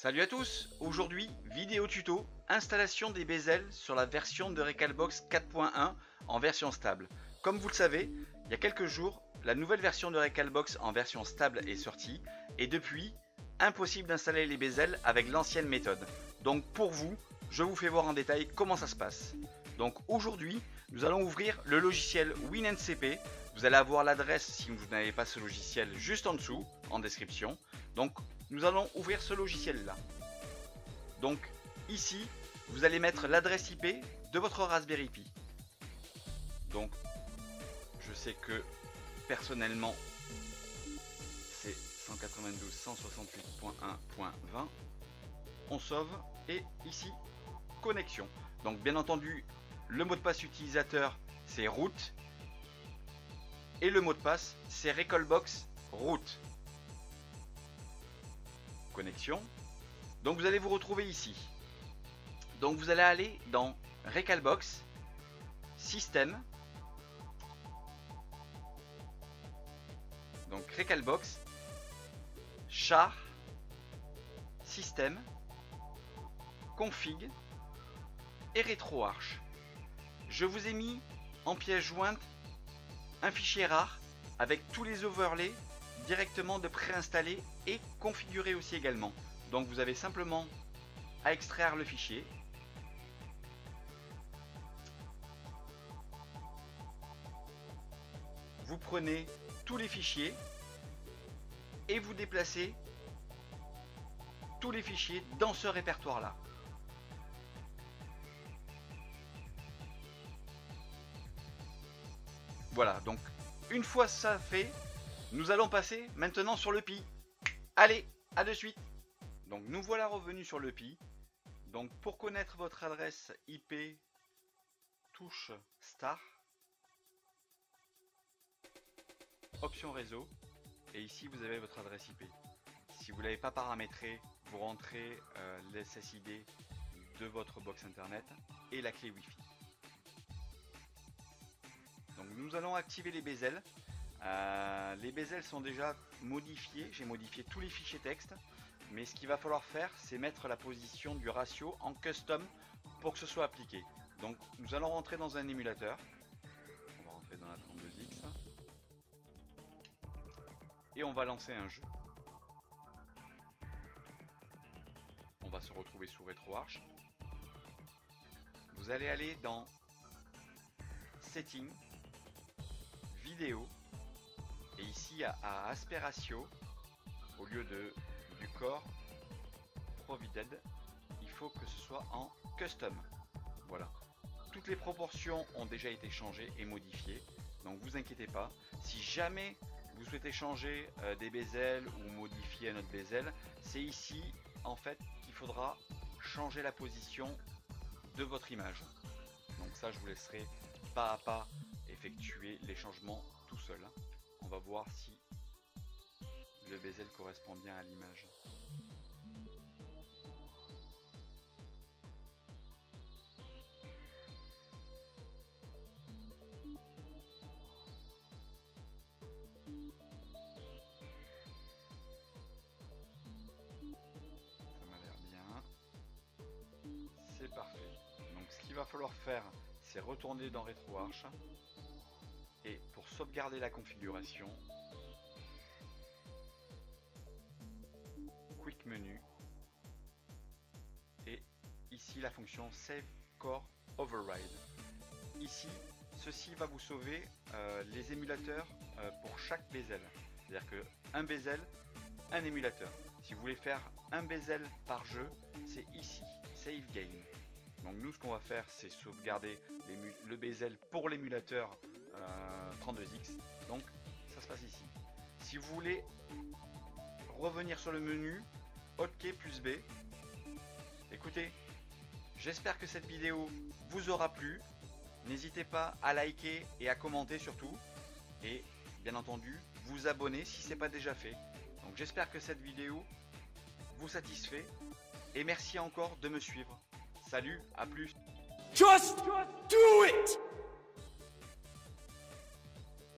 Salut à tous, aujourd'hui vidéo tuto, installation des bezels sur la version de Recalbox 4.1 en version stable. Comme vous le savez, il y a quelques jours, la nouvelle version de Recalbox en version stable est sortie et depuis, impossible d'installer les bezels avec l'ancienne méthode. Donc pour vous, je vous fais voir en détail comment ça se passe. Donc aujourd'hui, nous allons ouvrir le logiciel WinNCP. Vous allez avoir l'adresse si vous n'avez pas ce logiciel juste en dessous, en description. Donc nous allons ouvrir ce logiciel là. Donc ici, vous allez mettre l'adresse IP de votre Raspberry Pi. Donc je sais que personnellement c'est 192.168.1.20. On sauve et ici connexion. Donc bien entendu le mot de passe utilisateur c'est root et le mot de passe c'est Recalbox root. Connexion. Donc vous allez vous retrouver ici. Donc vous allez aller dans Recalbox, Système. Donc Recalbox, char, Système, Config et RetroArch. Je vous ai mis en pièce jointe un fichier rare avec tous les overlays directement de préinstaller et configurer aussi également. Donc vous avez simplement à extraire le fichier. Vous prenez tous les fichiers et vous déplacez tous les fichiers dans ce répertoire là. Voilà, donc une fois ça fait, nous allons passer maintenant sur le Pi. Allez, à de suite. Donc nous voilà revenus sur le Pi. Donc pour connaître votre adresse IP, touche Star, option réseau, et ici vous avez votre adresse IP. Si vous ne l'avez pas paramétré, vous rentrez l'SSID de votre box internet et la clé Wi-Fi. Donc nous allons activer les bezels. Les bezels sont déjà modifiés, j'ai modifié tous les fichiers texte, mais ce qu'il va falloir faire c'est mettre la position du ratio en custom pour que ce soit appliqué. Donc nous allons rentrer dans un émulateur, on va rentrer dans la 32X et on va lancer un jeu. On va se retrouver sous RetroArch. Vous allez aller dans Settings, Vidéo, et ici à Aspect Ratio, au lieu du core provided, il faut que ce soit en custom. Voilà, toutes les proportions ont déjà été changées et modifiées, donc vous inquiétez pas. Si jamais vous souhaitez changer des bezels ou modifier un autre bezel, c'est ici en fait qu'il faudra changer la position de votre image. Donc ça je vous laisserai pas à pas effectuer les changements tout seul. On va voir si le bezel correspond bien à l'image. Ça m'a l'air bien. C'est parfait. Donc ce qu'il va falloir faire, c'est retourner dans RetroArch et pour sauvegarder la configuration, Quick Menu et ici la fonction Save Core Override. Ici, ceci va vous sauver les émulateurs pour chaque bezel. C'est-à-dire que un bezel, un émulateur. Si vous voulez faire un bezel par jeu, c'est ici, Save Game. Donc nous ce qu'on va faire c'est sauvegarder le bezel pour l'émulateur 32X. Donc ça se passe ici. Si vous voulez revenir sur le menu, Hotkey plus B. Écoutez, j'espère que cette vidéo vous aura plu. N'hésitez pas à liker et à commenter surtout. Et bien entendu, vous abonner si ce n'est pas déjà fait. Donc j'espère que cette vidéo vous satisfait. Et merci encore de me suivre. Salut, à plus. Just do it!